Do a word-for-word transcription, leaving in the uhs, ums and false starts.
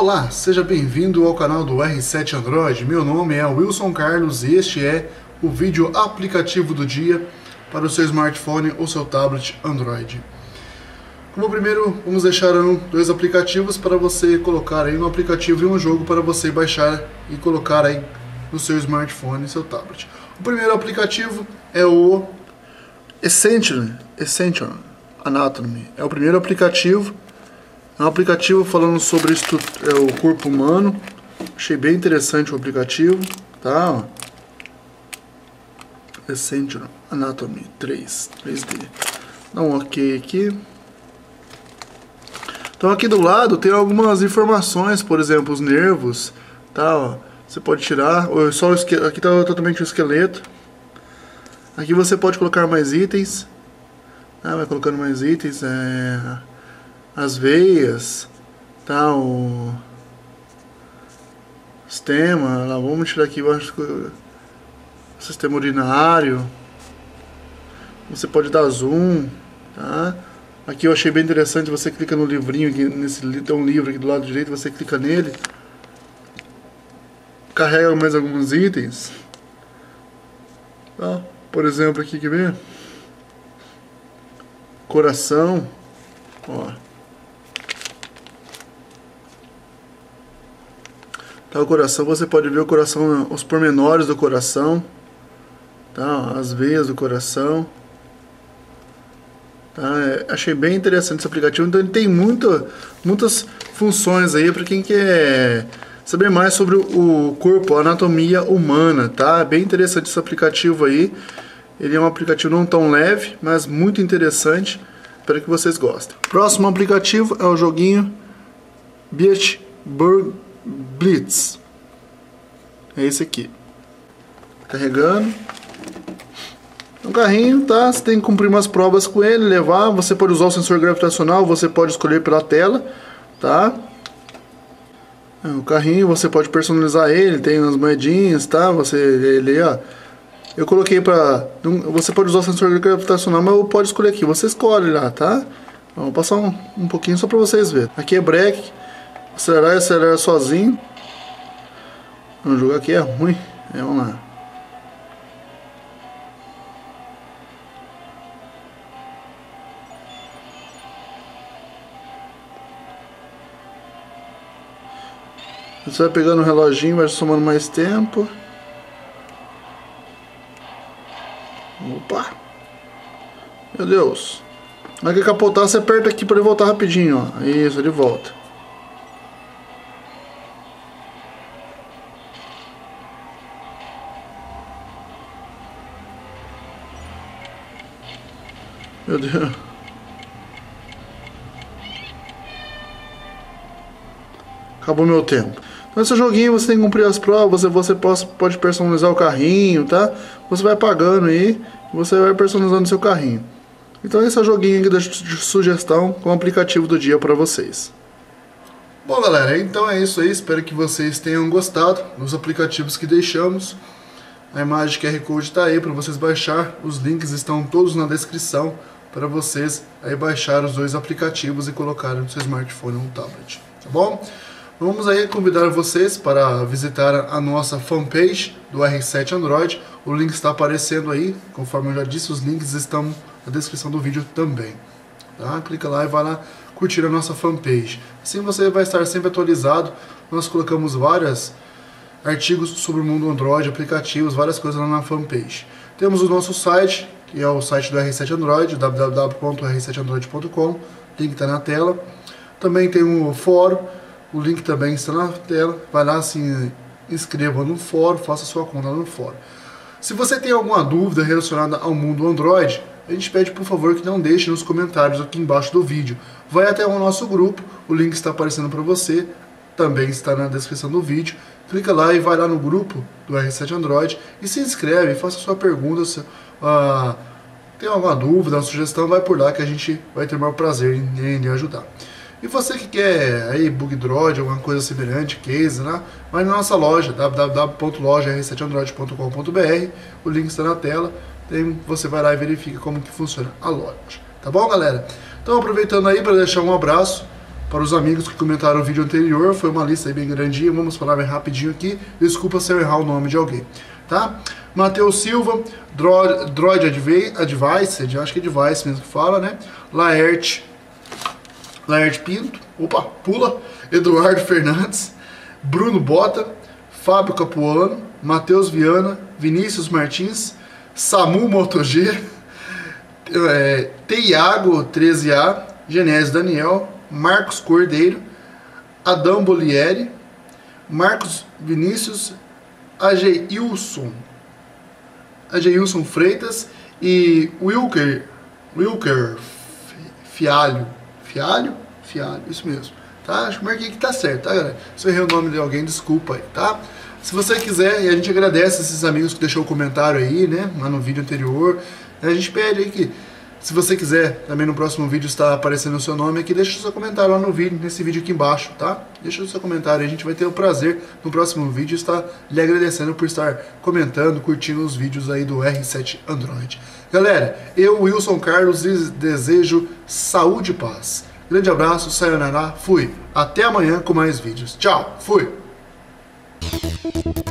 Olá, seja bem-vindo ao canal do R sete Android. Meu nome é Wilson Carlos e este é o vídeo aplicativo do dia para o seu smartphone ou seu tablet Android. Como primeiro, vamos deixar dois aplicativos para você colocar aí no aplicativo e um jogo para você baixar e colocar aí no seu smartphone e seu tablet. O primeiro aplicativo é o Essential, Essential Anatomy. É o primeiro aplicativo. É um aplicativo falando sobre estu é, o corpo humano. Achei bem interessante o aplicativo, tá? Essential Anatomy três, três D. Dá um ok aqui. Então aqui do lado tem algumas informações, por exemplo, os nervos, tá? Ó, você pode tirar, ou só o esqueleto, aqui tá totalmente o esqueleto. Aqui você pode colocar mais itens. Ah, vai colocando mais itens, é... as veias, tá, o sistema, lá, vamos tirar aqui, eu acho que o sistema urinário, você pode dar zoom, tá, aqui eu achei bem interessante, você clica no livrinho, aqui, nesse, tem um livro aqui do lado direito, você clica nele, carrega mais alguns itens, tá, por exemplo aqui, quer ver? Coração, ó. Tá, o coração, você pode ver o coração, os pormenores do coração, tá, as veias do coração, tá, é, achei bem interessante esse aplicativo. Então ele tem muito, muitas funções aí para quem quer saber mais sobre o corpo, a anatomia humana, tá, bem interessante esse aplicativo aí. Ele é um aplicativo não tão leve, mas muito interessante, espero que vocês gostem. Próximo aplicativo é o joguinho Beat Burger Blitz. É esse aqui. Carregando. Um carrinho, tá? Você tem que cumprir umas provas com ele, levar. Você pode usar o sensor gravitacional, você pode escolher pela tela, tá? É, o carrinho, você pode personalizar ele, tem umas moedinhas, tá? Você, ele, ó. Eu coloquei pra... Você pode usar o sensor gravitacional, mas pode escolher aqui. Você escolhe lá, tá? Vou passar um, um pouquinho só pra vocês verem. Aqui é break. Acelerar e acelerar sozinho. Vamos jogar aqui, é ruim. É, vamos lá. Você vai pegando o reloginho, vai somando mais tempo. Opa! Meu Deus! Na hora que capotar, você aperta aqui para ele voltar rapidinho, ó. Isso, ele volta. Meu Deus. Acabou meu tempo. Então esse joguinho você tem que cumprir as provas, você, você pode, pode personalizar o carrinho, tá? Você vai pagando aí, você vai personalizando o seu carrinho. Então esse é o joguinho aqui de sugestão com o aplicativo do dia para vocês. Bom galera, então é isso aí, espero que vocês tenham gostado dos aplicativos que deixamos. A imagem Q R Code está aí para vocês baixar, os links estão todos na descrição para vocês aí baixar os dois aplicativos e colocar no seu smartphone ou no tablet, tá bom? Vamos aí convidar vocês para visitar a nossa fanpage do R sete Android, o link está aparecendo aí, conforme eu já disse, os links estão na descrição do vídeo também, tá? Clica lá e vai lá curtir a nossa fanpage, assim você vai estar sempre atualizado. Nós colocamos vários artigos sobre o mundo Android, aplicativos, várias coisas lá na fanpage. Temos o nosso site, que é o site do R sete Android, w w w ponto r sete android ponto com, o link está na tela. Também tem o fórum, o link também está na tela, vai lá, se inscreva no fórum, faça sua conta no fórum. Se você tem alguma dúvida relacionada ao mundo Android, a gente pede por favor que não deixe nos comentários aqui embaixo do vídeo. Vai até o nosso grupo, o link está aparecendo para você, também está na descrição do vídeo. Clica lá e vai lá no grupo do R sete Android e se inscreve, faça sua pergunta, se, uh, tem alguma dúvida, uma sugestão, vai por lá que a gente vai ter o maior prazer em, em lhe ajudar. E você que quer aí Bugdroid, alguma coisa semelhante, case, né? Vai na nossa loja, w w w ponto loja r sete android ponto com ponto b r, o link está na tela, tem, você vai lá e verifica como que funciona a loja. Tá bom, galera? Então aproveitando aí para deixar um abraço Para os amigos que comentaram o vídeo anterior, foi uma lista aí bem grandinha, vamos falar bem rapidinho aqui. Desculpa se eu errar o nome de alguém, tá? Matheus Silva, Droid, Droid Advice, acho que é Advice mesmo que fala, né? Laerte, Laerte Pinto, opa, pula, Eduardo Fernandes, Bruno Bota, Fábio Capuano, Matheus Viana, Vinícius Martins, Samu MotoG, é, Tiago treze A, Genésio Daniel, Marcos Cordeiro, Adão Bolieri, Marcos Vinícius, Ageilson, Ageilson Freitas e Wilker, Wilker Fialho, Fialho? Fialho, isso mesmo, tá? Acho que marquei que tá certo, tá, galera? Se eu errei o nome de alguém, desculpa aí, tá? Se você quiser, e a gente agradece esses amigos que deixou o comentário aí, né, lá no vídeo anterior, a gente pede aí que, se você quiser, também no próximo vídeo está aparecendo o seu nome aqui, deixa o seu comentário lá no vídeo, nesse vídeo aqui embaixo, tá? Deixa o seu comentário aí, a gente vai ter o prazer no próximo vídeo estar lhe agradecendo por estar comentando, curtindo os vídeos aí do R sete Android. Galera, eu, Wilson Carlos, desejo saúde e paz. Grande abraço, sayonara, fui. Até amanhã com mais vídeos. Tchau, fui!